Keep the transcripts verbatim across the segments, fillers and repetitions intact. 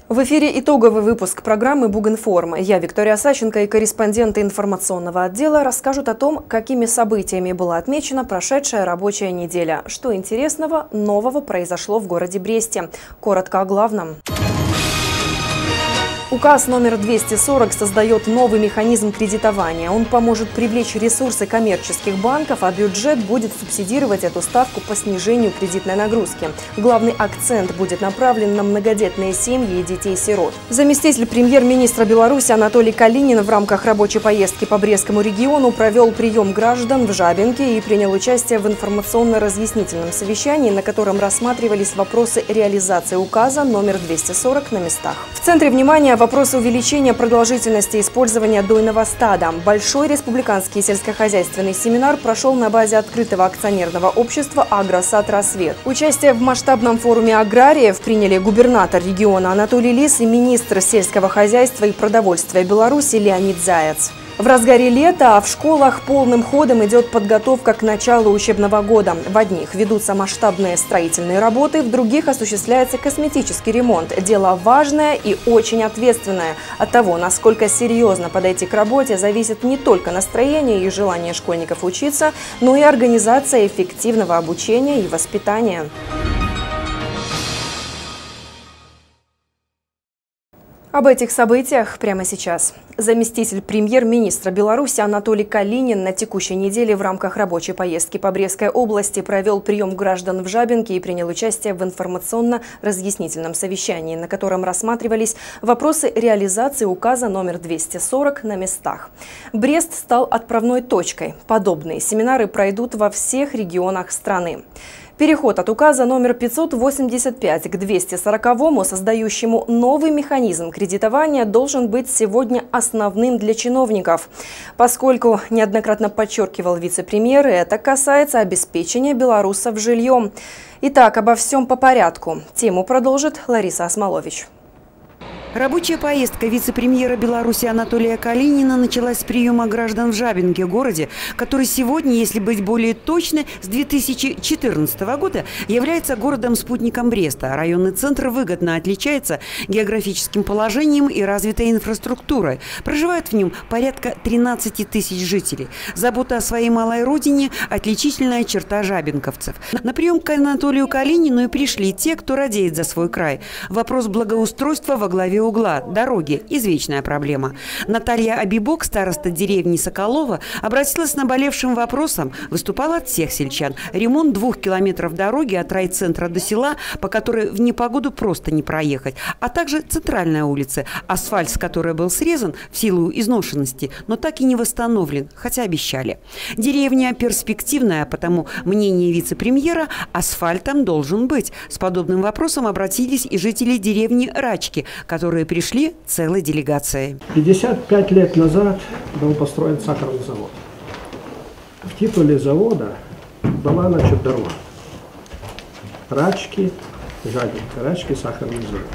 В эфире итоговый выпуск программы «Бугинформ». Я, Виктория Сащенко, и корреспонденты информационного отдела расскажут о том, какими событиями была отмечена прошедшая рабочая неделя. Что интересного, нового произошло в городе Бресте. Коротко о главном. Указ номер двести сорок создает новый механизм кредитования. Он поможет привлечь ресурсы коммерческих банков, а бюджет будет субсидировать эту ставку по снижению кредитной нагрузки. Главный акцент будет направлен на многодетные семьи и детей-сирот. Заместитель премьер-министра Беларуси Анатолий Калинин в рамках рабочей поездки по Брестскому региону провел прием граждан в Жабинке и принял участие в информационно-разъяснительном совещании, на котором рассматривались вопросы реализации указа номер двести сорок на местах. В центре внимания вопрос увеличения продолжительности использования дойного стада. Большой республиканский сельскохозяйственный семинар прошел на базе открытого акционерного общества «Агросад Рассвет». Участие в масштабном форуме аграриев приняли губернатор региона Анатолий Лис и министр сельского хозяйства и продовольствия Беларуси Леонид Заяц. В разгаре лета в школах полным ходом идет подготовка к началу учебного года. В одних ведутся масштабные строительные работы, в других осуществляется косметический ремонт. Дело важное и очень ответственное. От того, насколько серьезно подойти к работе, зависит не только настроение и желание школьников учиться, но и организация эффективного обучения и воспитания. Об этих событиях прямо сейчас. Заместитель премьер-министра Беларуси Анатолий Калинин на текущей неделе в рамках рабочей поездки по Брестской области провел прием граждан в Жабинке и принял участие в информационно-разъяснительном совещании, на котором рассматривались вопросы реализации указа номер двести сорок на местах. Брест стал отправной точкой. Подобные семинары пройдут во всех регионах страны. Переход от указа номер пятьсот восемьдесят пять к двести сороковому, создающему новый механизм кредитования, должен быть сегодня основным для чиновников. Поскольку, неоднократно подчеркивал вице-премьер, это касается обеспечения белорусов жильем. Итак, обо всем по порядку. Тему продолжит Лариса Осмолович. Рабочая поездка вице-премьера Беларуси Анатолия Калинина началась с приема граждан в Жабинке, городе, который сегодня, если быть более точной, с две тысячи четырнадцатого года является городом-спутником Бреста. Районный центр выгодно отличается географическим положением и развитой инфраструктурой. Проживает в нем порядка тринадцати тысяч жителей. Забота о своей малой родине – отличительная черта жабинковцев. На прием к Анатолию Калинину и пришли те, кто радеет за свой край. Вопрос благоустройства во главе угла. Дороги – извечная проблема. Наталья Абибок, староста деревни Соколова, обратилась с наболевшим вопросом, выступала от всех сельчан. Ремонт двух километров дороги от райцентра до села, по которой в непогоду просто не проехать, а также центральная улица, асфальт с которой был срезан в силу изношенности, но так и не восстановлен, хотя обещали. Деревня перспективная, потому мнение вице-премьера – асфальтом должен быть. С подобным вопросом обратились и жители деревни Рачки, которые пришли целой делегацией. пятьдесят пять лет назад был построен сахарный завод. В титуле завода была, значит, дорога. Рачки, Жабинка, Рачки, сахарный завод.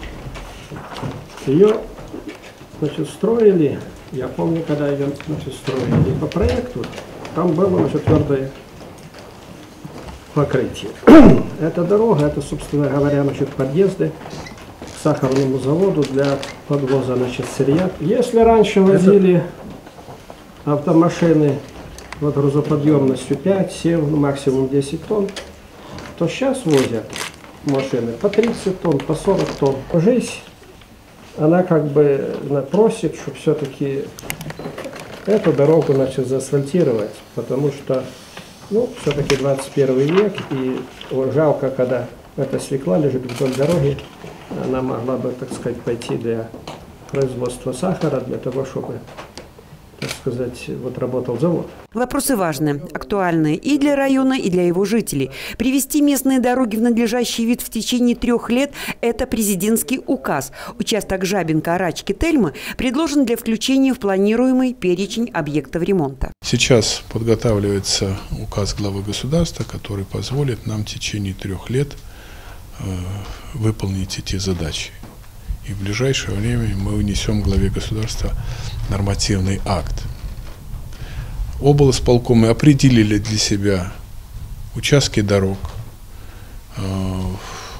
Ее, значит, строили, я помню, когда ее, значит, строили по проекту, там было, значит, твердое покрытие. Эта дорога, это, собственно говоря, значит, подъезды к сахарному заводу для подвоза, значит, сырья. Если раньше возили автомашины вот грузоподъемностью пять, семь, максимум десять тонн, то сейчас возят машины по тридцать тонн, по сорок тонн. Жизнь, она как бы просит, чтобы все-таки эту дорогу, значит, заасфальтировать, потому что, ну, все-таки двадцать первый век, и вот жалко, когда эта свекла лежит вдоль дороги, она могла бы, так сказать, пойти для производства сахара, для того, чтобы, так сказать, вот работал завод. Вопросы важные, актуальные и для района, и для его жителей. Привести местные дороги в надлежащий вид в течение трех лет – это президентский указ. Участок Жабинка-Рачки-Тельмы предложен для включения в планируемый перечень объектов ремонта. Сейчас подготавливается указ главы государства, который позволит нам в течение трех лет э, выполнить эти задачи. И в ближайшее время мы внесем главе государства нормативный акт. Облсполкомы определили для себя участки дорог,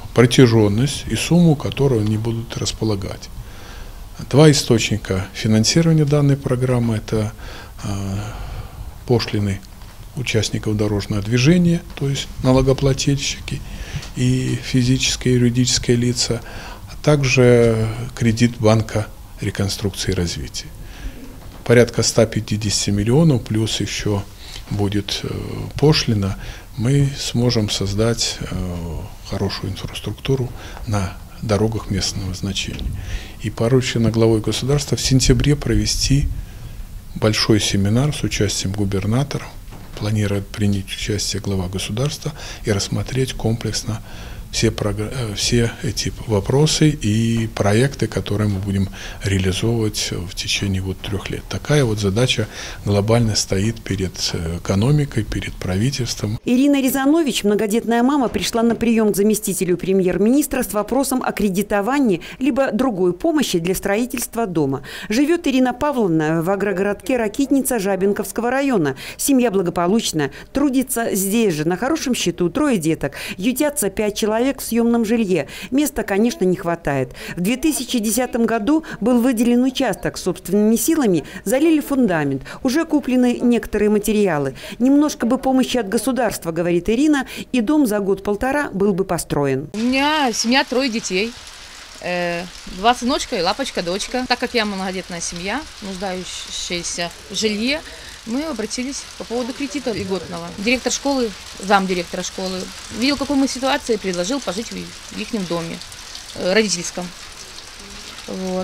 протяженность и сумму, которую они будут располагать. Два источника финансирования данной программы – это э, пошлины участников дорожного движения, то есть налогоплательщики и физические и юридические лица, а также кредит Банка реконструкции и развития. Порядка ста пятидесяти миллионов, плюс еще будет э, пошлина, мы сможем создать э, хорошую инфраструктуру на дорогах местного значения. И поручено главой государства в сентябре провести большой семинар с участием губернатора. Планирует принять участие глава государства и рассмотреть комплексно все, все эти вопросы и проекты, которые мы будем реализовывать в течение вот трех лет. Такая вот задача глобально стоит перед экономикой, перед правительством. Ирина Рязанович, многодетная мама, пришла на прием к заместителю премьер-министра с вопросом о кредитовании либо другой помощи для строительства дома. Живет Ирина Павловна в агрогородке Ракитница Жабинковского района. Семья благополучная, трудится здесь же, на хорошем счету, трое деток, ютятся пять человек в съемном жилье. Места, конечно, не хватает. В две тысячи десятом году был выделен участок. Собственными силами залили фундамент. Уже куплены некоторые материалы. Немножко бы помощи от государства, говорит Ирина, и дом за год-полтора был бы построен. У меня семья, трое детей. Два сыночка и лапочка-дочка. Так как я многодетная семья, нуждающаяся в жилье, мы обратились по поводу кредита льготного. Директор школы, замдиректора школы, видел, какой мы ситуации, предложил пожить в их доме родительском. Вот.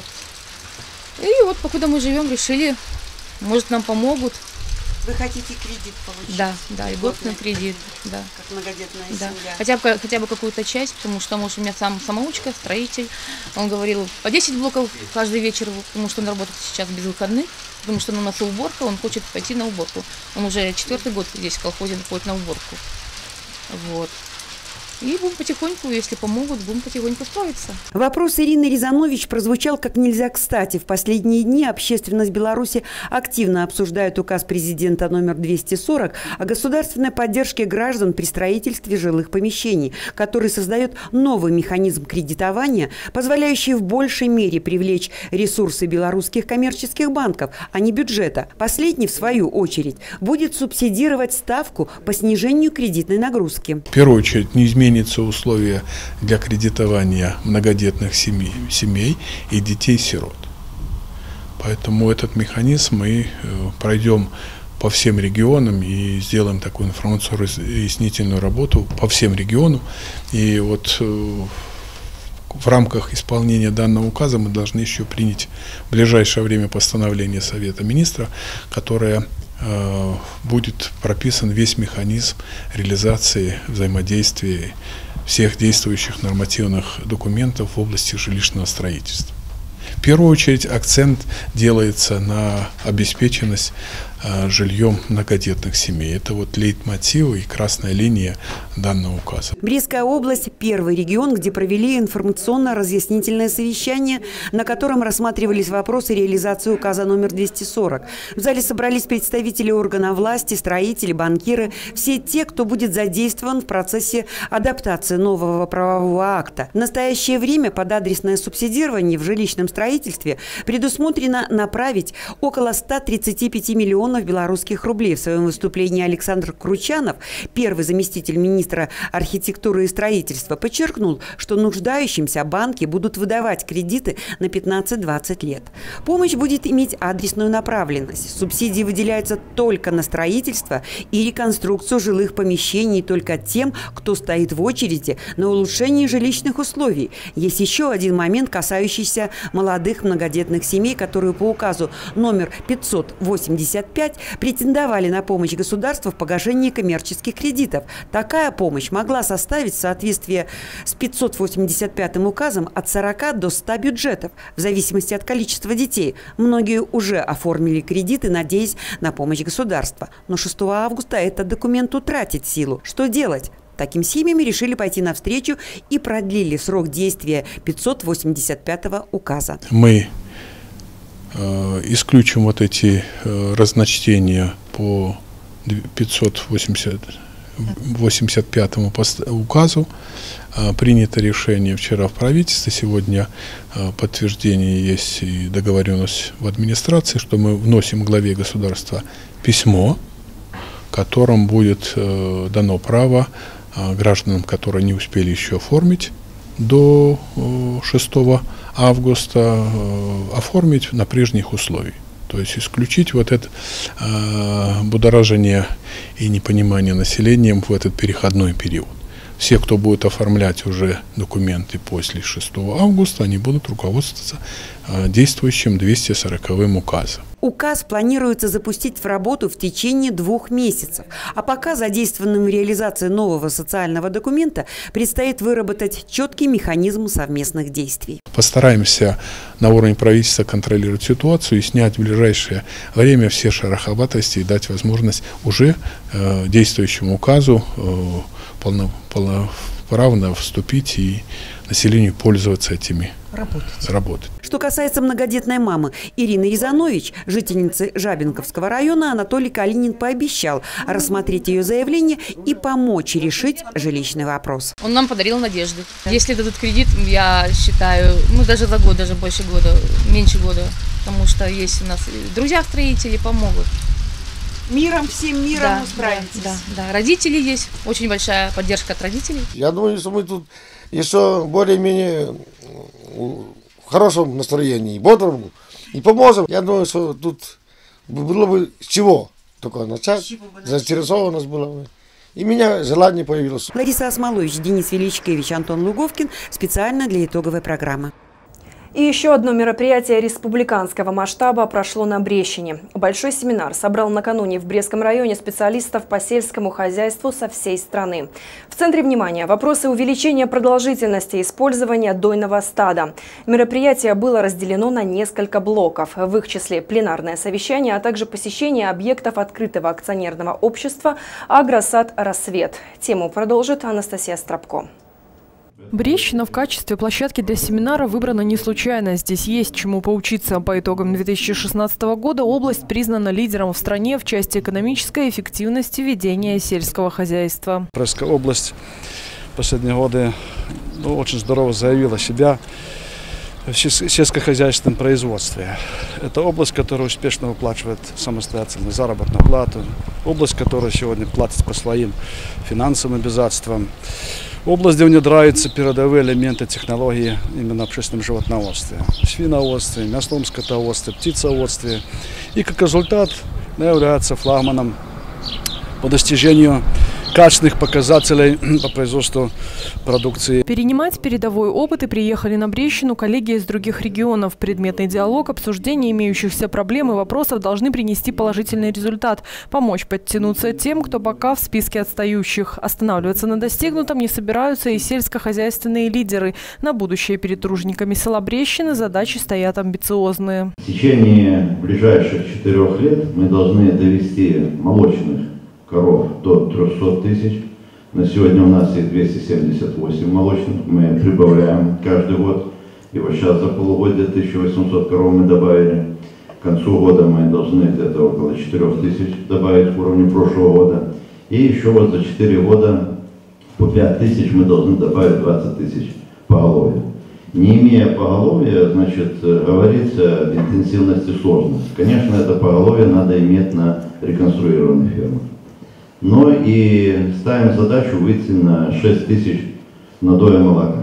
И вот, покуда мы живем, решили, может, нам помогут. Вы хотите кредит получить? Да, да, льготный кредит, да. Как многодетная да. семья. Хотя бы, хотя бы какую-то часть, потому что, может, у меня сам самоучка, строитель. Он говорил, по десять блоков каждый вечер, потому что он работает сейчас без выходных, потому что у нас уборка, он хочет пойти на уборку. Он уже четвертый год здесь в колхозе ходит на уборку. Вот. И будем потихоньку, если помогут, будем потихоньку строиться. Вопрос Ирины Рязанович прозвучал как нельзя кстати. В последние дни общественность Беларуси активно обсуждает указ президента номер двести сорок о государственной поддержке граждан при строительстве жилых помещений, который создает новый механизм кредитования, позволяющий в большей мере привлечь ресурсы белорусских коммерческих банков, а не бюджета. Последний, в свою очередь, будет субсидировать ставку по снижению кредитной нагрузки. В первую очередь, не изменится изменятся условия для кредитования многодетных семей, семей и детей-сирот. Поэтому этот механизм мы пройдем по всем регионам и сделаем такую информационно-разъяснительную работу по всем регионам. И вот в рамках исполнения данного указа мы должны еще принять в ближайшее время постановление Совета Министров, которое будет прописан весь механизм реализации взаимодействия всех действующих нормативных документов в области жилищного строительства. В первую очередь акцент делается на обеспеченность э, жильем многодетных семей. Это вот лейтмотивы и красная линия данного указа. Брестская область – первый регион, где провели информационно-разъяснительное совещание, на котором рассматривались вопросы реализации указа номер двести сорок. В зале собрались представители органов власти, строители, банкиры, все те, кто будет задействован в процессе адаптации нового правового акта. В настоящее время под адресное субсидирование в жилищном строительстве предусмотрено направить около ста тридцати пяти миллионов белорусских рублей. В своем выступлении Александр Кручанов, первый заместитель министра архитектуры и строительства, подчеркнул, что нуждающимся банки будут выдавать кредиты на пятнадцать-двадцать лет. Помощь будет иметь адресную направленность. Субсидии выделяются только на строительство и реконструкцию жилых помещений только тем, кто стоит в очереди на улучшение жилищных условий. Есть еще один момент, касающийся молодых многодетных семей, которые по указу номер пятьсот восемьдесят пять претендовали на помощь государства в погашении коммерческих кредитов. Такая помощь могла составить в соответствии с пятьсот восемьдесят пятым указом от сорока до ста бюджетов, в зависимости от количества детей. Многие уже оформили кредиты, надеясь на помощь государства. Но шестого августа этот документ утратит силу. Что делать? Таким семьям решили пойти навстречу и продлили срок действия пятьсот восемьдесят пятого указа. Мы э, исключим вот эти э, разночтения по пятьсот восемьдесят пятому указу. Принято решение вчера в правительстве, сегодня подтверждение есть и договоренность в администрации, что мы вносим главе государства письмо, которым будет дано право гражданам, которые не успели еще оформить до шестого августа, оформить на прежних условиях. То есть исключить вот это э, будоражение и непонимание населением в этот переходной период. Все, кто будет оформлять уже документы после шестого августа, они будут руководствоваться э, действующим двумястами сороковым указом. Указ планируется запустить в работу в течение двух месяцев. А пока задействованным в реализации нового социального документа предстоит выработать четкий механизм совместных действий. Постараемся на уровне правительства контролировать ситуацию и снять в ближайшее время все шероховатости и дать возможность уже э, действующему указу э, полно, полноправно вступить и населению пользоваться этими. Работать. Работать. Что касается многодетной мамы Ирины Рязанович, жительницы Жабинковского района, Анатолий Калинин пообещал рассмотреть ее заявление и помочь решить жилищный вопрос. Он нам подарил надежду. Если дадут кредит, я считаю, ну даже за год, даже больше года, меньше года, потому что есть у нас друзья-строители, помогут. Миром, всем миром да, справитесь. Да, да, да, родители есть, очень большая поддержка от родителей. Я думаю, что мы тут еще более-менее в хорошем настроении, бодром и поможем. Я думаю, что тут было бы с чего только начать, заинтересованность была бы. И у меня желание появилось. Лариса Осмолович, Денис Величкевич, Антон Луговкин. Специально для итоговой программы. И еще одно мероприятие республиканского масштаба прошло на Брещине. Большой семинар собрал накануне в Брестском районе специалистов по сельскому хозяйству со всей страны. В центре внимания вопросы увеличения продолжительности использования дойного стада. Мероприятие было разделено на несколько блоков, в их числе пленарное совещание, а также посещение объектов открытого акционерного общества «Агросад Рассвет». Тему продолжит Анастасия Стропко. Брещина в качестве площадки для семинара выбрана не случайно. Здесь есть чему поучиться. По итогам две тысячи шестнадцатого года область признана лидером в стране в части экономической эффективности ведения сельского хозяйства. Брестская область в последние годы ну, очень здорово заявила себя в сельскохозяйственном производстве. Это область, которая успешно выплачивает самостоятельную заработную плату. Область, которая сегодня платит по своим финансовым обязательствам. Область, где внедряются передовые элементы технологии именно в общественном животноводстве, свиноводстве, мясном скотоводстве, птицеводстве. И как результат является флагманом по достижению качественных показателей по производству продукции. Перенимать передовой опыт и приехали на Брещину коллеги из других регионов. Предметный диалог, обсуждение имеющихся проблем и вопросов должны принести положительный результат. Помочь подтянуться тем, кто пока в списке отстающих. Останавливаться на достигнутом не собираются и сельскохозяйственные лидеры. На будущее перед тружениками села Брещины задачи стоят амбициозные. В течение ближайших четырех лет мы должны довести молочных коров до трёхсот тысяч. На сегодня у нас их двести семьдесят восемь молочных. Мы прибавляем каждый год. И вот сейчас за полугодие тысячу восемьсот коров мы добавили. К концу года мы должны где-то около четырёх тысяч добавить к уровню прошлого года. И еще вот за четыре года по пять тысяч мы должны добавить двадцать тысяч поголовья. Не имея поголовья, значит, говорится об интенсивности сложности. Конечно, это поголовье надо иметь на реконструированных фермах. Но и ставим задачу выйти на шесть тысяч надоя молока.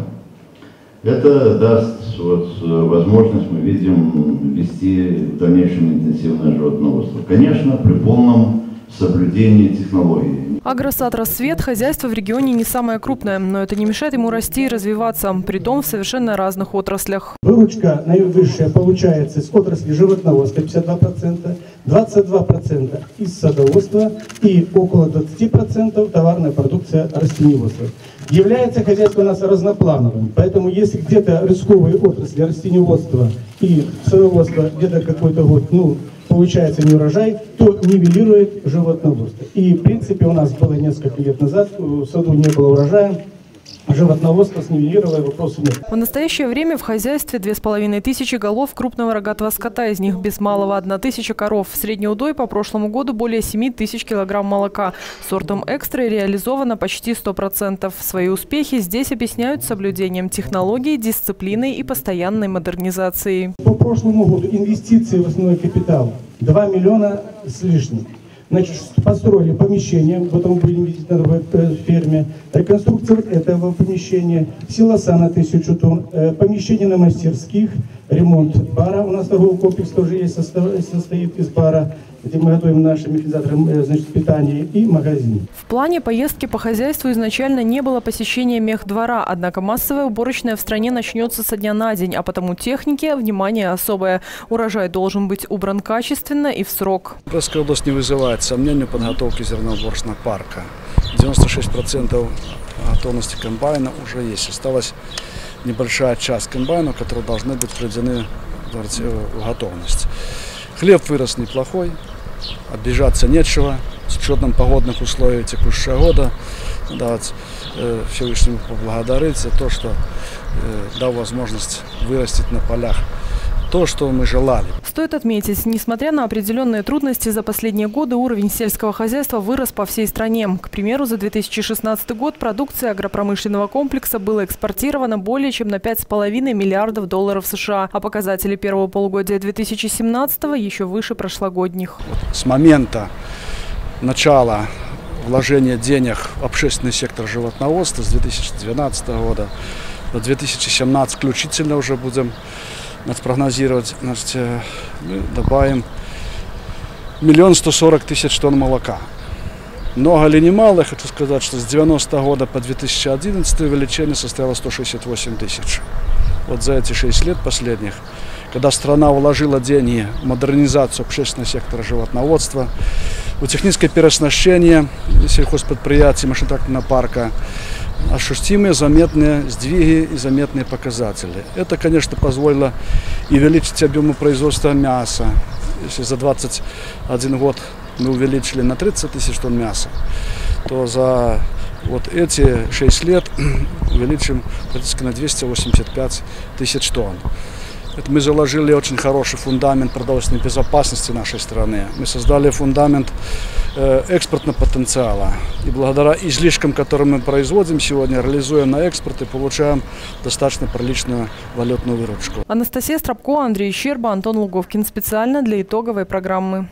Это даст вот, возможность, мы видим, вести в дальнейшем интенсивное животноводство. Конечно, при полном соблюдении технологий. Агросад «Рассвет» – хозяйство в регионе не самое крупное, но это не мешает ему расти и развиваться, притом в совершенно разных отраслях. Выручка наивысшая получается из отрасли животноводства пятьдесят два процента, двадцать два процента из садоводства и около двадцати процентов товарная продукция растениеводства. Является хозяйство у нас разноплановым, поэтому если где-то рисковые отрасли растениеводства и садоводства где-то какой-то год, ну, получается не урожай, то нивелирует животноводство. И в принципе у нас было несколько лет назад, в саду не было урожая, животноводства, снивелировая вопросы нет. В настоящее время в хозяйстве две с половиной тысячи голов крупного рогатого скота, из них без малого одна тысяча коров. Средний удой по прошлому году более семи тысяч килограмм молока. Сортом экстра реализовано почти сто процентов. Свои успехи здесь объясняют соблюдением технологий, дисциплиной и постоянной модернизацией. По прошлому году инвестиции в основной капитал два миллиона с лишним. Значит, построили помещение, потом будем видеть на новой ферме, реконструкция этого помещения, силоса на тысячу тонн, помещение на мастерских, ремонт бара. У нас торговый комплекс тоже есть, состоит из бара, где мы готовим нашим механизаторам, значит, питание, и магазин. В плане поездки по хозяйству изначально не было посещения мехдвора, однако массовая уборочная в стране начнется со дня на день, а потому технике внимание особое. Урожай должен быть убран качественно и в срок. Брестская область не вызывает сомнений подготовки зерноуборочного парка. девяносто шесть процентов готовности комбайна уже есть. Осталась небольшая часть комбайнов, которые должны быть приведены в готовность. Хлеб вырос неплохой, обижаться нечего. С учетом погодных условий текущего года давать э, Всевышнему поблагодарить за то, что э, дал возможность вырастить на полях то, что мы желали. Стоит отметить, несмотря на определенные трудности, за последние годы уровень сельского хозяйства вырос по всей стране. К примеру, за две тысячи шестнадцатый год продукция агропромышленного комплекса была экспортирована более чем на пять с половиной миллиардов долларов США, а показатели первого полугодия две тысячи семнадцатого еще выше прошлогодних. С момента начала вложения денег в общественный сектор животноводства с две тысячи двенадцатого года до две тысячи семнадцатого включительно уже будем прогнозировать, значит, мы добавим миллион сто сорок тысяч тонн молока. Много ли не мало, я хочу сказать, что с девяностого года по две тысячи одиннадцатый увеличение составило сто шестьдесят восемь тысяч. Вот за эти шесть лет последних, когда страна вложила деньги в модернизацию общественного сектора животноводства, в техническое переоснащение сельхозпредприятий, машино-тракторного парка, ощутимые заметные сдвиги и заметные показатели. Это, конечно, позволило и увеличить объемы производства мяса. Если за двадцать один год мы увеличили на тридцать тысяч тонн мяса, то за вот эти шесть лет увеличим практически на двести восемьдесят пять тысяч тонн. Это мы заложили очень хороший фундамент продовольственной безопасности нашей страны. Мы создали фундамент э, экспортного потенциала. И благодаря излишкам, которые мы производим сегодня, реализуем на экспорт и получаем достаточно приличную валютную выручку. Анастасия Стропко, Андрей Щерба, Антон Луговкин. Специально для итоговой программы.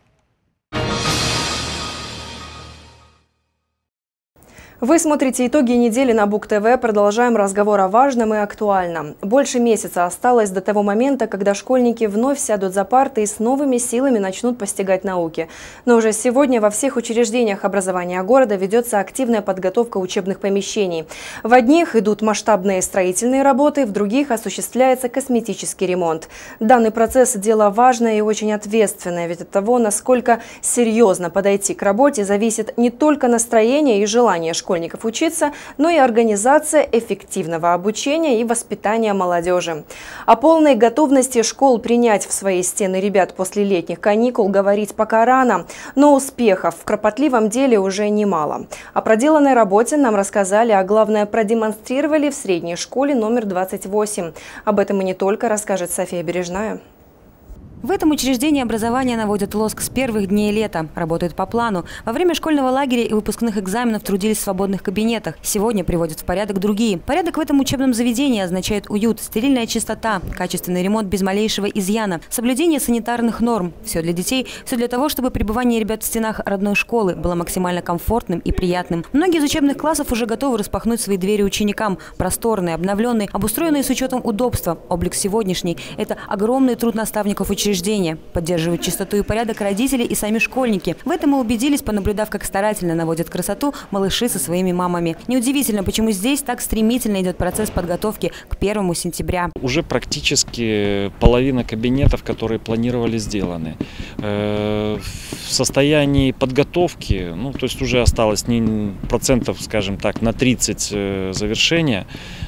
Вы смотрите итоги недели на Бук-ТВ. Продолжаем разговор о важном и актуальном. Больше месяца осталось до того момента, когда школьники вновь сядут за парты и с новыми силами начнут постигать науки. Но уже сегодня во всех учреждениях образования города ведется активная подготовка учебных помещений. В одних идут масштабные строительные работы, в других осуществляется косметический ремонт. Данный процесс – дело важное и очень ответственное, ведь от того, насколько серьезно подойти к работе, зависит не только настроение и желание школьников, школьников учиться, но и организация эффективного обучения и воспитания молодежи. О полной готовности школ принять в свои стены ребят после летних каникул говорить пока рано, но успехов в кропотливом деле уже немало. О проделанной работе нам рассказали, а главное продемонстрировали в средней школе номер двадцать восемь. Об этом и не только расскажет София Бережная. В этом учреждении образования наводят лоск с первых дней лета. Работают по плану. Во время школьного лагеря и выпускных экзаменов трудились в свободных кабинетах. Сегодня приводят в порядок другие. Порядок в этом учебном заведении означает уют, стерильная чистота, качественный ремонт без малейшего изъяна, соблюдение санитарных норм. Все для детей, все для того, чтобы пребывание ребят в стенах родной школы было максимально комфортным и приятным. Многие из учебных классов уже готовы распахнуть свои двери ученикам. Просторные, обновленные, обустроенные с учетом удобства. Облик сегодняшний – это огромный труд наставников учреждения. Поддерживают чистоту и порядок родители и сами школьники. В этом мы убедились, понаблюдав, как старательно наводят красоту малыши со своими мамами. Неудивительно, почему здесь так стремительно идет процесс подготовки к первому сентября. Уже практически половина кабинетов, которые планировали, сделаны. В состоянии подготовки, ну, то есть уже осталось не процентов, скажем так, на тридцать завершения,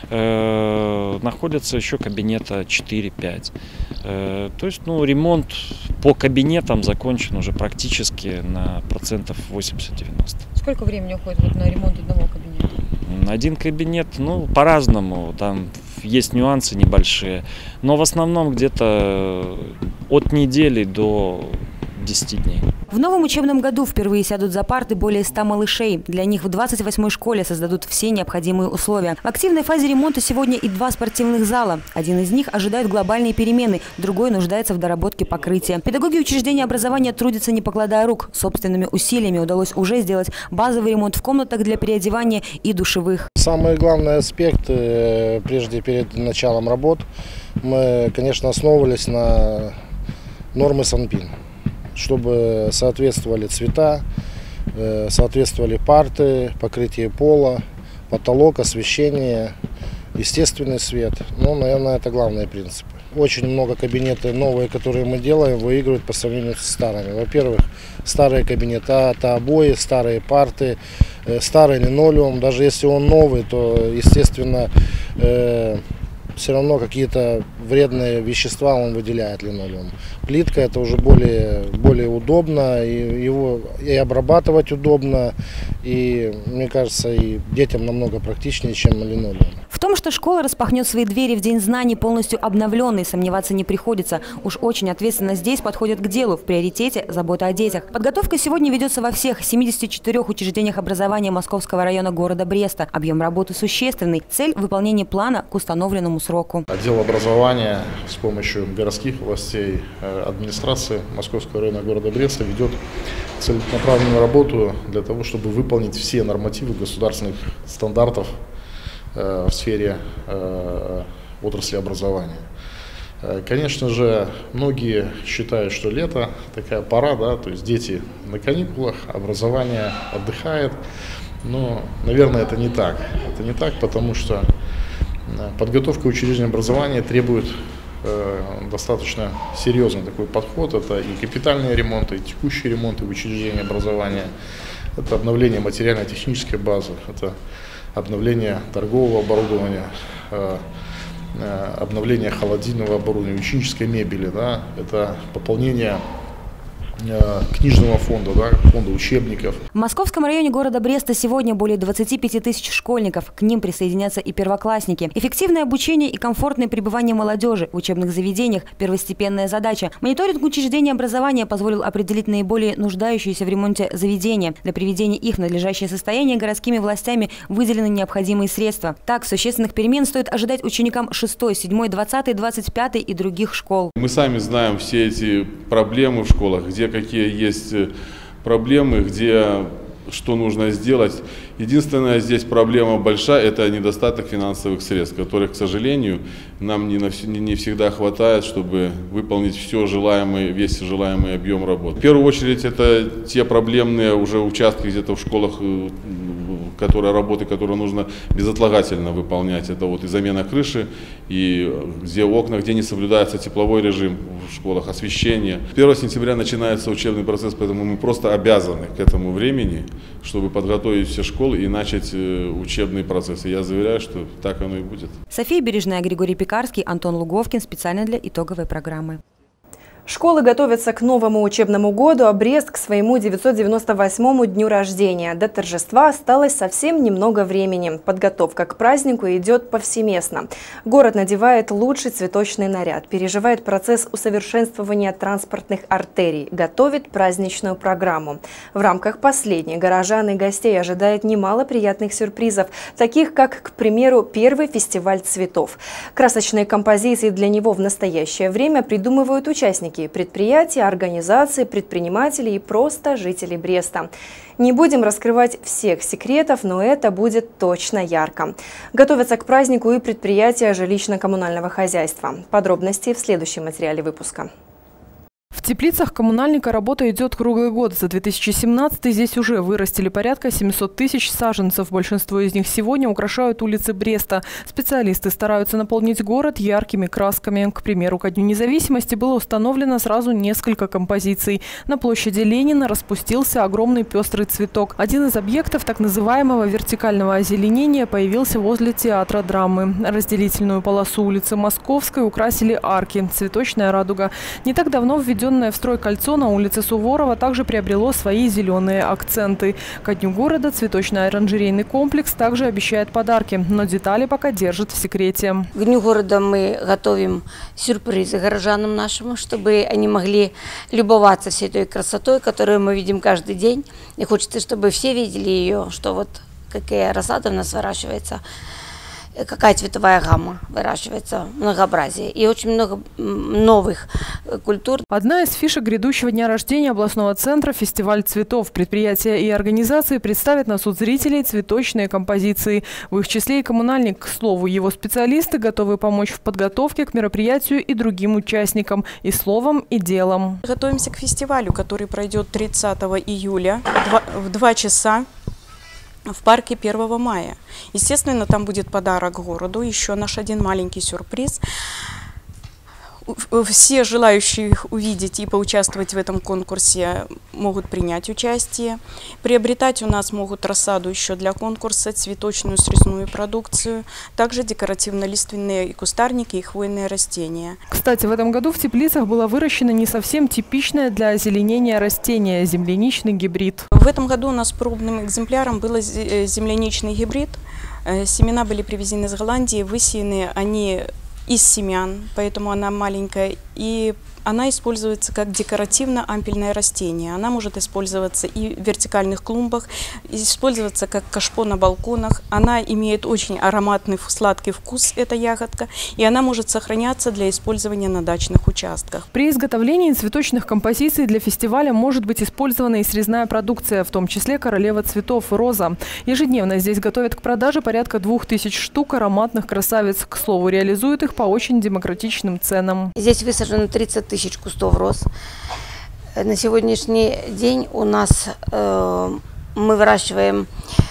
находятся еще кабинета четыре-пять. То есть, ну, ремонт по кабинетам закончен уже практически на процентов восемьдесят-девяносто. Сколько времени уходит вот на ремонт одного кабинета? Один кабинет, ну, по-разному, там есть нюансы небольшие, но в основном где-то от недели до десяти дней. В новом учебном году впервые сядут за парты более ста малышей. Для них в двадцать восьмой школе создадут все необходимые условия. В активной фазе ремонта сегодня и два спортивных зала. Один из них ожидает глобальные перемены, другой нуждается в доработке покрытия. Педагоги учреждения образования трудятся не покладая рук. Собственными усилиями удалось уже сделать базовый ремонт в комнатах для переодевания и душевых. Самый главный аспект, прежде перед началом работ, мы, конечно, основывались на нормы Санпин, чтобы соответствовали цвета, соответствовали парты, покрытие пола, потолок, освещение, естественный свет. Ну, наверное, это главные принципы. Очень много кабинетов новые, которые мы делаем, выигрывают по сравнению с старыми. Во-первых, старые кабинеты, это обои, старые парты, старый линолеум. Даже если он новый, то, естественно, все равно какие-то вредные вещества он выделяет, линолеум. Плитка — это уже более, более удобно, и его и обрабатывать удобно, и, мне кажется, и детям намного практичнее, чем линолеум. В том, что школа распахнет свои двери в День знаний полностью обновленной, сомневаться не приходится. Уж очень ответственно здесь подходят к делу. В приоритете забота о детях. Подготовка сегодня ведется во всех семидесяти четырёх учреждениях образования Московского района города Бреста. Объем работы существенный. Цель – выполнение плана к установленному сроку. Отдел образования с помощью городских властей, администрации Московского района города Бреста ведет целенаправленную работу для того, чтобы выполнить все нормативы государственных стандартов в сфере э, отрасли образования. Конечно же, многие считают, что лето такая пора, да, то есть дети на каникулах, образование отдыхает, но, наверное, это не так. Это не так, потому что подготовка учреждений образования требует э, достаточно серьезный такой подход. Это и капитальные ремонты, и текущие ремонты в учреждении образования, это обновление материально-технической базы, это обновление торгового оборудования, обновление холодильного оборудования, ученической мебели, да, это пополнение книжного фонда, да, фонда учебников. В Московском районе города Бреста сегодня более двадцати пяти тысяч школьников. К ним присоединятся и первоклассники. Эффективное обучение и комфортное пребывание молодежи в учебных заведениях – первостепенная задача. Мониторинг учреждений образования позволил определить наиболее нуждающиеся в ремонте заведения. Для приведения их в надлежащее состояние городскими властями выделены необходимые средства. Так, существенных перемен стоит ожидать ученикам шестой, седьмой, двадцатой, двадцать пятой и других школ. Мы сами знаем все эти проблемы в школах, где какие есть проблемы, где что нужно сделать. Единственная здесь проблема большая – это недостаток финансовых средств, которых, к сожалению, нам не, на, не всегда хватает, чтобы выполнить все желаемое, весь желаемый объем работы. В первую очередь, это те проблемные уже участки где-то в школах, которые, работы, которые нужно безотлагательно выполнять. Это вот и замена крыши, и где окна, где не соблюдается тепловой режим в школах, освещение. первого сентября начинается учебный процесс, поэтому мы просто обязаны к этому времени, чтобы подготовить все школы и начать учебный процесс. И я заверяю, что так оно и будет. София Бережная, Григорий Пекарский, Антон Луговкин. Специально для итоговой программы. Школы готовятся к новому учебному году, а Брест к своему девятьсот девяносто восьмому дню рождения. До торжества осталось совсем немного времени. Подготовка к празднику идет повсеместно. Город надевает лучший цветочный наряд, переживает процесс усовершенствования транспортных артерий, готовит праздничную программу. В рамках последней горожан и гостей ожидает немало приятных сюрпризов, таких как, к примеру, первый фестиваль цветов. Красочные композиции для него в настоящее время придумывают участники предприятия, организации, предприниматели и просто жители Бреста. Не будем раскрывать всех секретов, но это будет точно ярко. Готовятся к празднику и предприятия жилищно-коммунального хозяйства. Подробности в следующем материале выпуска. В теплицах коммунальника работа идет круглый год. За две тысячи семнадцатый здесь уже вырастили порядка семисот тысяч саженцев. Большинство из них сегодня украшают улицы Бреста. Специалисты стараются наполнить город яркими красками. К примеру, ко Дню независимости было установлено сразу несколько композиций. На площади Ленина распустился огромный пестрый цветок. Один из объектов так называемого вертикального озеленения появился возле театра драмы. Разделительную полосу улицы Московской украсили арки, цветочная радуга. Не так давно введен введенное в строй кольцо на улице Суворова также приобрело свои зеленые акценты. Ко дню города цветочно-оранжерейный комплекс также обещает подарки, но детали пока держит в секрете. К дню города мы готовим сюрпризы горожанам нашим, чтобы они могли любоваться всей той красотой, которую мы видим каждый день. И хочется, чтобы все видели ее, что вот какая рассада у нас выращивается, какая цветовая гамма выращивается, многообразие и очень много новых культур. Одна из фишек грядущего дня рождения областного центра – фестиваль цветов. Предприятия и организации представят на суд зрителей цветочные композиции. В их числе и коммунальник. К слову, его специалисты готовы помочь в подготовке к мероприятию и другим участникам – и словом, и делом. Готовимся к фестивалю, который пройдет тридцатого июля в два часа. В парке первого мая. Естественно, там будет подарок городу, еще наш один маленький сюрприз. Все желающие увидеть и поучаствовать в этом конкурсе могут принять участие. Приобретать у нас могут рассаду еще для конкурса, цветочную срезную продукцию, также декоративно-лиственные и кустарники, и хвойные растения. Кстати, в этом году в Теплицах было выращено не совсем типичное для озеленения растение – земляничный гибрид. В этом году у нас пробным экземпляром был земляничный гибрид. Семена были привезены из Голландии, высеяны они из семян, поэтому она маленькая, и она используется как декоративно-ампельное растение. Она может использоваться и в вертикальных клумбах, использоваться как кашпо на балконах. Она имеет очень ароматный сладкий вкус, эта ягодка, и она может сохраняться для использования на дачных участках. При изготовлении цветочных композиций для фестиваля может быть использована и срезная продукция, в том числе королева цветов – роза. Ежедневно здесь готовят к продаже порядка двух тысяч штук ароматных красавиц. К слову, реализуют их по очень демократичным ценам. Здесь высажено тридцать тысяч кустов роз. На сегодняшний день у нас э, мы выращиваем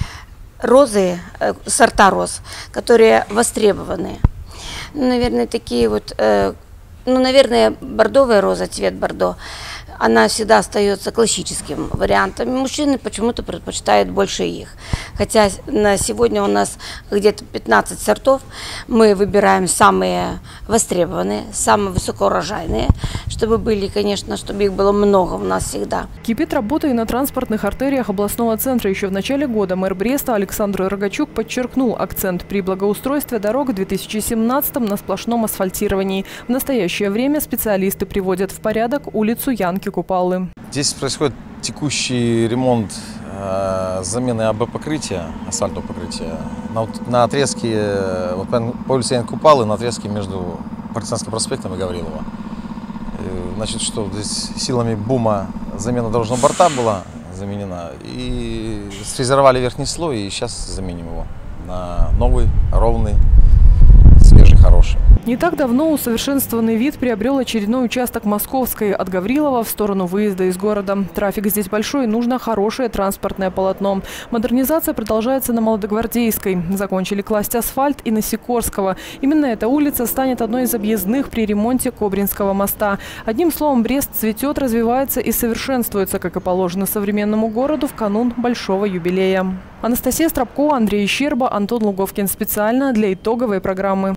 розы, э, сорта роз, которые востребованы. Ну, наверное, такие вот, э, ну, наверное, бордовая роза, цвет бордо, она всегда остается классическим вариантом. Мужчины почему-то предпочитают больше их. Хотя на сегодня у нас где-то пятнадцать сортов. Мы выбираем самые востребованные, самые высокоурожайные, чтобы были, конечно, чтобы их было много у нас всегда. Кипит работа и на транспортных артериях областного центра. Еще в начале года мэр Бреста Александр Рогачук подчеркнул акцент при благоустройстве дорог в две тысячи семнадцатом на сплошном асфальтировании. В настоящее время специалисты приводят в порядок улицу Янки Купалы. Здесь происходит текущий ремонт, э, замены АБ-покрытия, асфальтового покрытия. На, на отрезке вот, по улице Янки Купалы, на отрезке между Партизанским проспектом и Гаврилова. Э, значит, что здесь силами БУМа замена дорожного борта была заменена. И сфрезеровали верхний слой, и сейчас заменим его на новый, ровный, свежий, хороший. Не так давно усовершенствованный вид приобрел очередной участок Московской от Гаврилова в сторону выезда из города. Трафик здесь большой, нужно хорошее транспортное полотно. Модернизация продолжается на Молодогвардейской. Закончили класть асфальт и на Сикорского. Именно эта улица станет одной из объездных при ремонте Кобринского моста. Одним словом, Брест цветет, развивается и совершенствуется, как и положено современному городу в канун большого юбилея. Анастасия Стропкова, Андрей Щерба, Антон Луговкин. Специально для итоговой программы.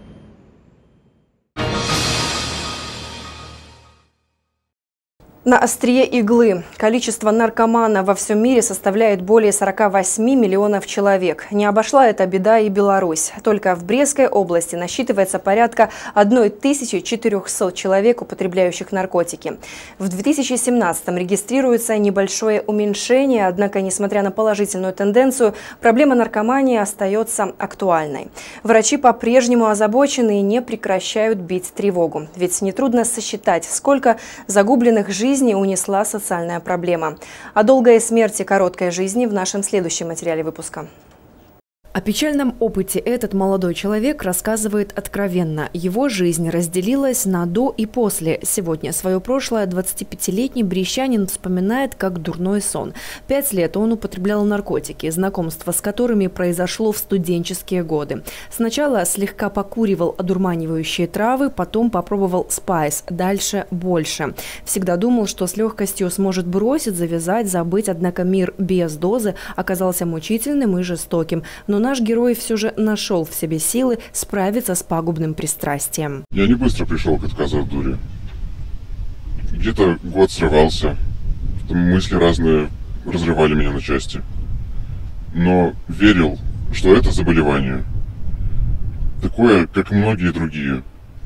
На острие иглы. Количество наркоманов во всем мире составляет более сорока восьми миллионов человек. Не обошла эта беда и Беларусь. Только в Брестской области насчитывается порядка тысячи четырёхсот человек, употребляющих наркотики. В две тысячи семнадцатом регистрируется небольшое уменьшение, однако, несмотря на положительную тенденцию, проблема наркомании остается актуальной. Врачи по-прежнему озабочены и не прекращают бить тревогу. Ведь нетрудно сосчитать, сколько загубленных жизней унесла социальная проблема. О долгой смерти короткой жизни в нашем следующем материале выпуска. О печальном опыте этот молодой человек рассказывает откровенно. Его жизнь разделилась на «до» и «после». Сегодня свое прошлое двадцатипятилетний брестчанин вспоминает как дурной сон. Пять лет он употреблял наркотики, знакомство с которыми произошло в студенческие годы. Сначала слегка покуривал одурманивающие травы, потом попробовал спайс, дальше больше. Всегда думал, что с легкостью сможет бросить, завязать, забыть, однако мир без дозы оказался мучительным и жестоким. Но наш герой все же нашел в себе силы справиться с пагубным пристрастием. Я не быстро пришел к отказу от дури. Где-то год срывался, мысли разные разрывали меня на части. Но верил, что это заболевание такое, как и многие другие,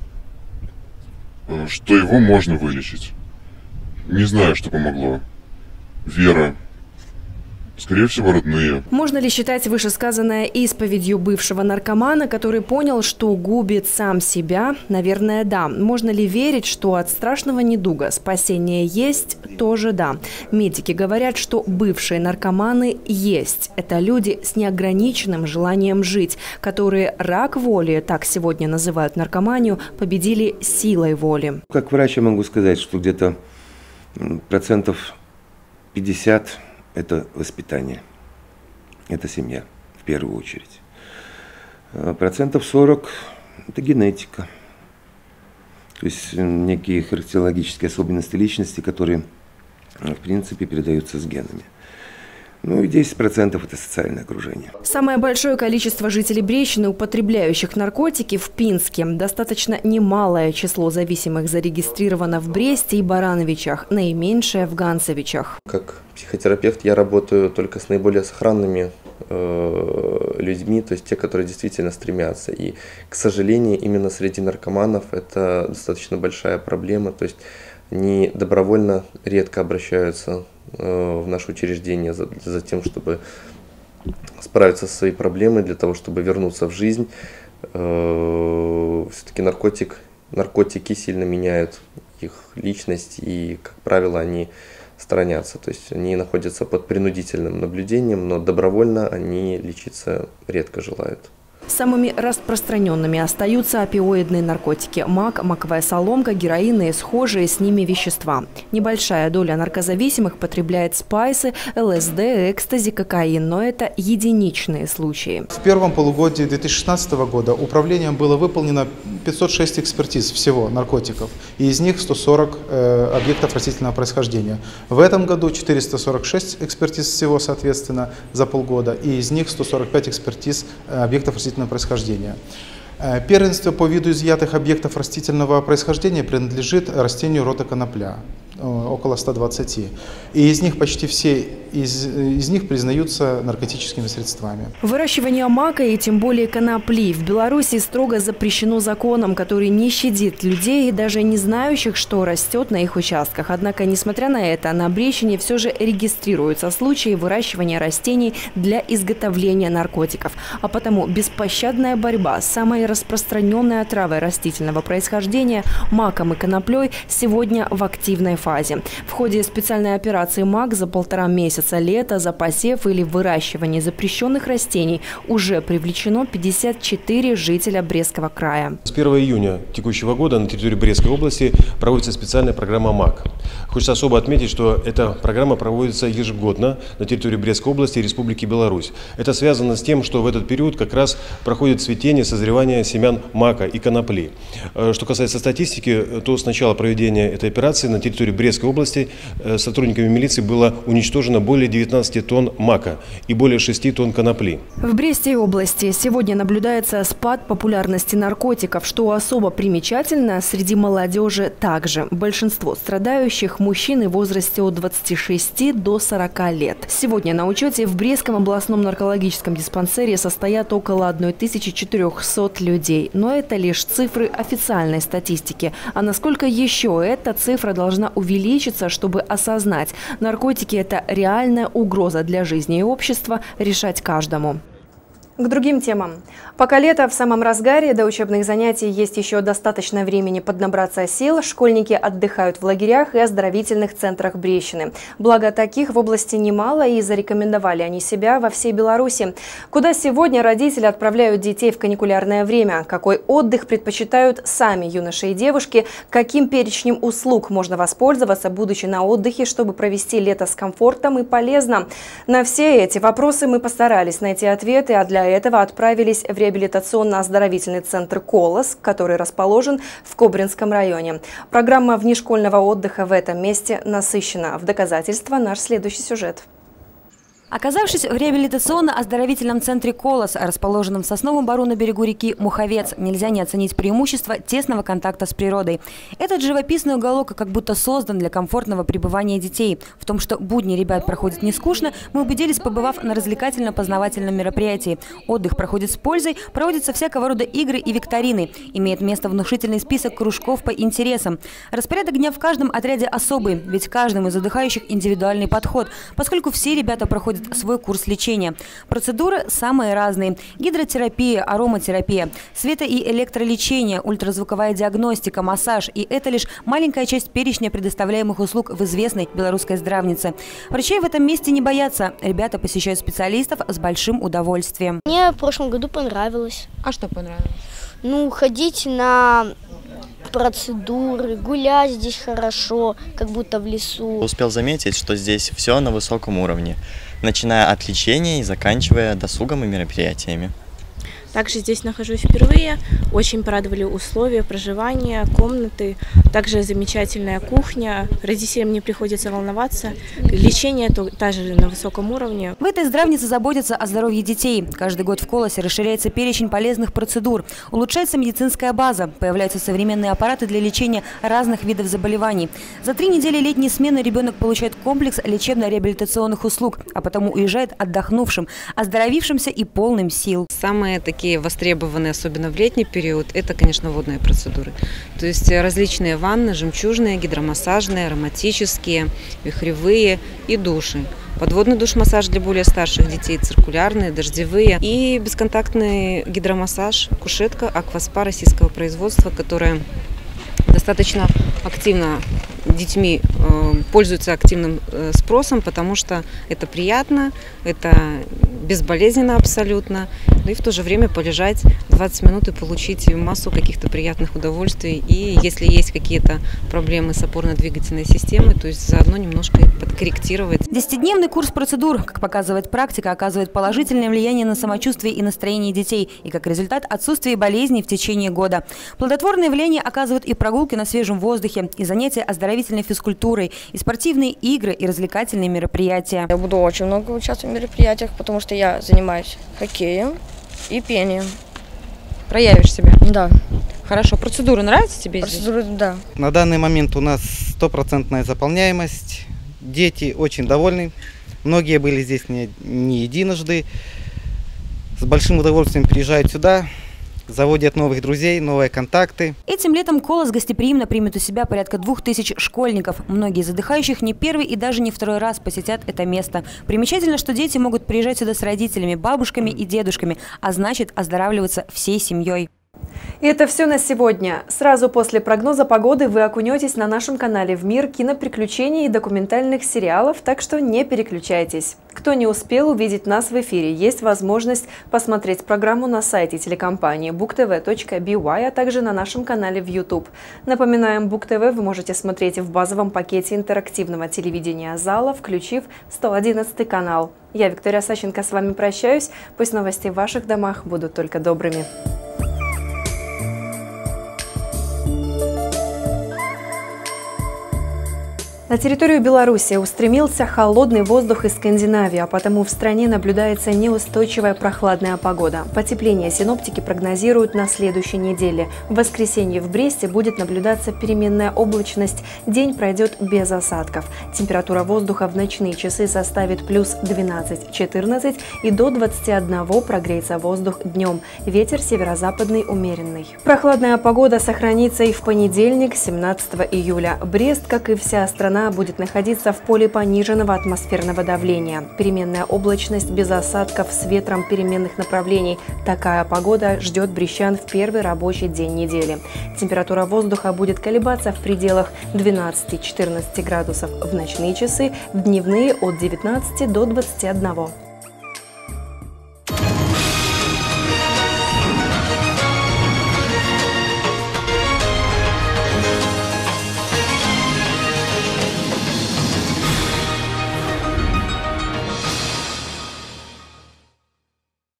что его можно вылечить. Не знаю, что помогло. Вера. Скорее всего, родные. Можно ли считать вышесказанное исповедью бывшего наркомана, который понял, что губит сам себя? Наверное, да. Можно ли верить, что от страшного недуга спасение есть? Тоже да. Медики говорят, что бывшие наркоманы есть. Это люди с неограниченным желанием жить, которые рак воли, так сегодня называют наркоманию, победили силой воли. Как врач я могу сказать, что где-то процентов пятьдесят – это воспитание, это семья в первую очередь. Процентов сорок – это генетика, то есть некие характерологические особенности личности, которые в принципе передаются с генами. Ну и десять процентов это социальное окружение. Самое большое количество жителей Брещины, употребляющих наркотики, в Пинске. Достаточно немалое число зависимых зарегистрировано в Бресте и Барановичах, наименьшее в Ганцевичах. Как психотерапевт я работаю только с наиболее сохранными э, людьми, то есть те, которые действительно стремятся. И, к сожалению, именно среди наркоманов это достаточно большая проблема, то есть они добровольно редко обращаются в наше учреждение за, за тем, чтобы справиться со своей проблемой, для того, чтобы вернуться в жизнь. Все-таки наркотик, наркотики сильно меняют их личность, и, как правило, они сторонятся. То есть они находятся под принудительным наблюдением, но добровольно они лечиться редко желают. Самыми распространенными остаются опиоидные наркотики – мак, маковая соломка, героин и схожие с ними вещества. Небольшая доля наркозависимых потребляет спайсы, ЛСД, экстази, кокаин, но это единичные случаи. В первом полугодии две тысячи шестнадцатого года управлением было выполнено пятьсот шесть экспертиз всего наркотиков, и из них сто сорок э, объектов растительного происхождения. В этом году четыреста сорок шесть экспертиз всего, соответственно, за полгода, и из них сто сорок пять экспертиз э, объектов растительного происхождения. Первенство по виду изъятых объектов растительного происхождения принадлежит растению рода конопля, около ста двадцати. И из них почти все из, из них признаются наркотическими средствами. Выращивание мака и тем более конопли в Беларуси строго запрещено законом, который не щадит людей и даже не знающих, что растет на их участках. Однако, несмотря на это, на Брещине все же регистрируются случаи выращивания растений для изготовления наркотиков. А потому беспощадная борьба с самой распространенной отравой растительного происхождения маком и коноплей сегодня в активной фазе. В ходе специальной операции «Мак» за полтора месяца лета за посев или выращивание запрещенных растений уже привлечено пятьдесят четыре жителя Брестского края. С первого июня текущего года на территории Брестской области проводится специальная программа «Мак». Хочется особо отметить, что эта программа проводится ежегодно на территории Брестской области и Республики Беларусь. Это связано с тем, что в этот период как раз проходит цветение, созревание семян мака и конопли. Что касается статистики, то с начала проведения этой операции на территории Брестской области сотрудниками милиции было уничтожено более девятнадцати тонн мака и более шести тонн конопли. В Брестской области сегодня наблюдается спад популярности наркотиков, что особо примечательно среди молодежи также. Большинство страдающих – мужчины в возрасте от двадцати шести до сорока лет. Сегодня на учете в Брестском областном наркологическом диспансере состоят около тысячи четырёхсот людей. Но это лишь цифры официальной статистики. А насколько еще эта цифра должна увеличиться, чтобы осознать – наркотики – это реальная угроза для жизни и общества, решать каждому. К другим темам. Пока лето в самом разгаре, до учебных занятий есть еще достаточно времени поднабраться сил, школьники отдыхают в лагерях и оздоровительных центрах Брещины. Благо, таких в области немало, и зарекомендовали они себя во всей Беларуси. Куда сегодня родители отправляют детей в каникулярное время? Какой отдых предпочитают сами юноши и девушки? Каким перечнем услуг можно воспользоваться, будучи на отдыхе, чтобы провести лето с комфортом и полезно? На все эти вопросы мы постарались найти ответы, а для этого отправились в реабилитационно-оздоровительный центр «Колос», который расположен в Кобринском районе. Программа внешкольного отдыха в этом месте насыщена. В доказательство наш следующий сюжет. Оказавшись в реабилитационно-оздоровительном центре «Колос», расположенном в Сосновом Бору на берегу реки Муховец, нельзя не оценить преимущество тесного контакта с природой. Этот живописный уголок как будто создан для комфортного пребывания детей. В том, что будни ребят проходят не скучно, мы убедились, побывав на развлекательно-познавательном мероприятии. Отдых проходит с пользой, проводятся всякого рода игры и викторины. Имеет место внушительный список кружков по интересам. Распорядок дня в каждом отряде особый, ведь каждому из отдыхающих индивидуальный подход, поскольку все ребята проходят свой курс лечения. Процедуры самые разные. Гидротерапия, ароматерапия, свето- и электролечение, ультразвуковая диагностика, массаж. И это лишь маленькая часть перечня предоставляемых услуг в известной белорусской здравнице. Врачей в этом месте не боятся. Ребята посещают специалистов с большим удовольствием. Мне в прошлом году понравилось. А что понравилось? Ну, ходить на процедуры, гулять здесь хорошо, как будто в лесу. Успел заметить, что здесь все на высоком уровне, начиная от лечения и заканчивая досугом и мероприятиями. Также здесь нахожусь впервые. Очень порадовали условия проживания, комнаты. Также замечательная кухня. Родителям не приходится волноваться. Лечение тоже на высоком уровне. В этой здравнице заботятся о здоровье детей. Каждый год в Колосе расширяется перечень полезных процедур. Улучшается медицинская база. Появляются современные аппараты для лечения разных видов заболеваний. За три недели летней смены ребенок получает комплекс лечебно-реабилитационных услуг, а потому уезжает отдохнувшим, оздоровившимся и полным сил. Самые такие востребованные, особенно в летний период, это, конечно, водные процедуры. То есть различные ванны, жемчужные, гидромассажные, ароматические, вихревые и души. Подводный душ-массаж для более старших детей, циркулярные, дождевые и бесконтактный гидромассаж, кушетка акваспа российского производства, которая достаточно активно детьми э, пользуются активным э, спросом, потому что это приятно, это безболезненно абсолютно, ну и в то же время полежать двадцать минут и получить массу каких-то приятных удовольствий. И если есть какие-то проблемы с опорно-двигательной системой, то есть заодно немножко подкорректировать. Десятидневный курс процедур, как показывает практика, оказывает положительное влияние на самочувствие и настроение детей, и как результат отсутствие болезней в течение года. Плодотворное влияние оказывают и прогулки на свежем воздухе, и занятия оздоровительной физкультурой, и спортивные игры, и развлекательные мероприятия. Я буду очень много участвовать в мероприятиях, потому что я занимаюсь хоккеем и пением. Проявишь себя? Да. Хорошо. Процедуры нравятся тебе Процедуры, здесь? Да. На данный момент у нас стопроцентная заполняемость. Дети очень довольны. Многие были здесь не, не единожды. С большим удовольствием приезжают сюда. Заводят новых друзей, новые контакты. Этим летом Колос гостеприимно примет у себя порядка двух тысяч школьников. Многие из отдыхающих не первый и даже не второй раз посетят это место. Примечательно, что дети могут приезжать сюда с родителями, бабушками и дедушками, а значит оздоравливаться всей семьей. И это все на сегодня. Сразу после прогноза погоды вы окунетесь на нашем канале в мир киноприключений и документальных сериалов, так что не переключайтесь. Кто не успел увидеть нас в эфире, есть возможность посмотреть программу на сайте телекомпании бук тэ вэ точка би уай, а также на нашем канале в ютуб. Напоминаем, бук тэ вэ вы можете смотреть в базовом пакете интерактивного телевидения зала, включив сто одиннадцатый канал. Я, Виктория Сащенко, с вами прощаюсь. Пусть новости в ваших домах будут только добрыми. На территорию Беларуси устремился холодный воздух из Скандинавии, а потому в стране наблюдается неустойчивая прохладная погода. Потепление синоптики прогнозируют на следующей неделе. В воскресенье в Бресте будет наблюдаться переменная облачность. День пройдет без осадков. Температура воздуха в ночные часы составит плюс двенадцать-четырнадцать и до двадцати одного прогреется воздух днем. Ветер северо-западный умеренный. Прохладная погода сохранится и в понедельник, семнадцатого июля. Брест, как и вся страна, будет находиться в поле пониженного атмосферного давления. Переменная облачность без осадков с ветром переменных направлений. Такая погода ждет брестян в первый рабочий день недели. Температура воздуха будет колебаться в пределах двенадцати-четырнадцати градусов в ночные часы, в дневные от девятнадцати до двадцати одного.